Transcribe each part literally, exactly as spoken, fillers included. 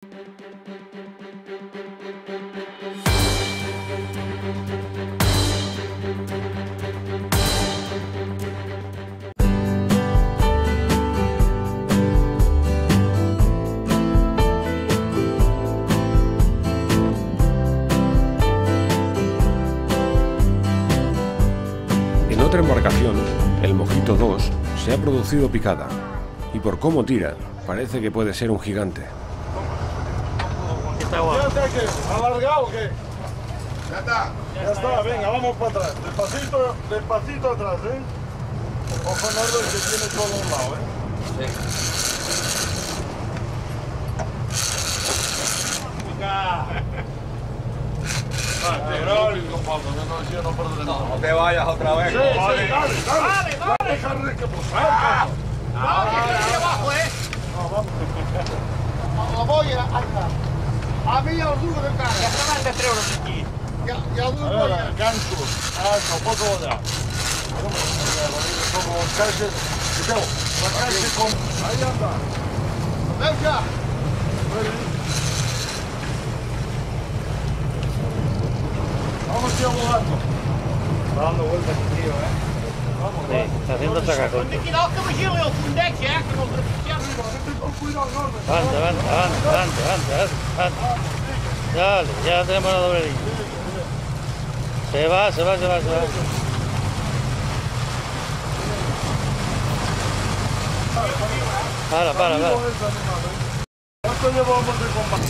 En otra embarcación, el Mojito dos, se ha producido picada, y por cómo tira, parece que puede ser un gigante. ¿Alargado o qué? Ya está. Ya está, venga, vamos para atrás. Despacito, despacito atrás, ¿eh? Ojo, Norbert, que tiene todo un lado, ¿eh? Sí. Venga. No te vayas otra vez. Sí, sí, dale, dale. Dale, dale. Déjale que posar. No, que estoy abajo, ¿eh? No, vamos. La voy a atrás. A mí el duro de cara. Ya se van de tres euros aquí. Ya, ya duro voy a... Gancho. Ah, no, poco allá. Como calce. La calce con... Ahí anda. Venga. Vamos, tío, volando. Está dando vueltas el tío, ¿eh? Vamos, Sí, está haciendo sacacorte. Ten cuidado que me giro el fundete, ¿eh? Que no te Ten cuidado, Norbert. Avanza, avanza, avanza, avanza, avanza, avanza. Dale, ya tenemos la doble línea. Se va, se va, se va, se va. Para, para, para. ¿Cuánto llevamos de combate?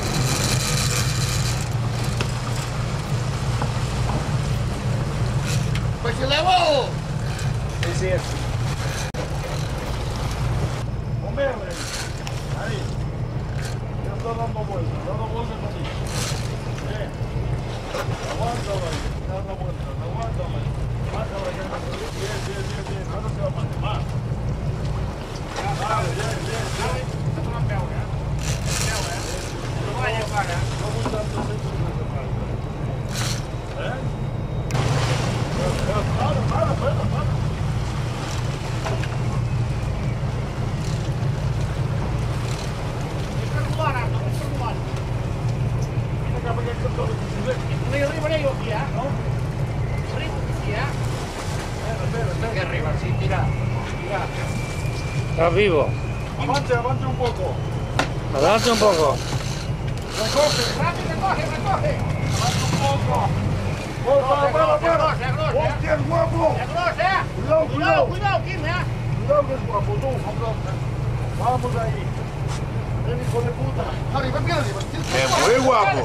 Pues se levó. Sí, sí, es. Hombre, ahí. Ya está dando vueltas, dando vueltas así. Bien. Aguántalo ahí, dando vueltas, aguántalo ahí. Aguántalo ahí, bien, bien, bien, bien. Ahora se va a matar más. Vale, bien, bien, bien. No vaya a pagar. No muy tanto centro de falta. ¿Eh? Para, para, para, para. Estás vivo. Avance, avance un poco. Adelante un poco. Recoge. Rápido, recoge, recoge. Avance un poco. Para, para, para. Hostia, es guapo. Cuidado, Cuidado, cuidado. cuidado, Kim, ¿eh? Cuidado que es guapo, tú. Vamos ahí. Ven, hijo de puta. Arriba, mira, arriba. Es muy guapo.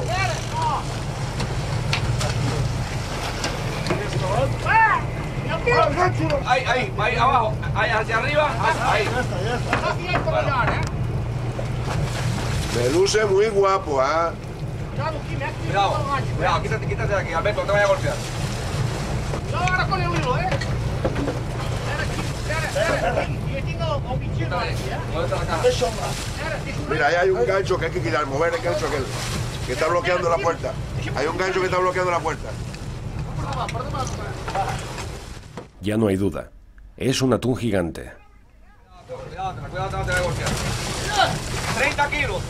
Ah, gánchalo. Ahí, ahí, ahí abajo, ahí hacia arriba, ahí. Ya está, ya está. Así es como ya, ¿eh? Me luce muy guapo, ¿ah? Cuidado, Kim, ¿eh? Cuidado, cuidado, quítate, quítate de aquí, Alberto, no te vayas a golpear. Cuidado ahora con el hilo, ¿eh? Espera, espera, espera. Yo tengo un bichito aquí, ¿eh? ¿Dónde está la caja? Mira, ahí hay un gancho que hay que quitar, mover el gancho aquel, que está bloqueando la puerta. Hay un gancho que está bloqueando la puerta. Ya no hay duda. Es un atún gigante. Cuidado, cuidado, no te vayas a golpear. treinta kilos.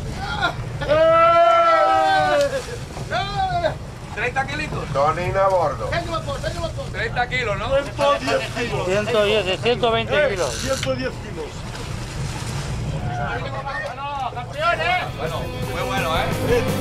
treinta kilitos. Tonina a bordo. treinta kilos, ¿no? ciento diez kilos. ciento diez, ciento veinte Eh, kilos. ciento diez kilos. ¡Campeón, eh! Bueno, muy bueno, ¿eh? Bien.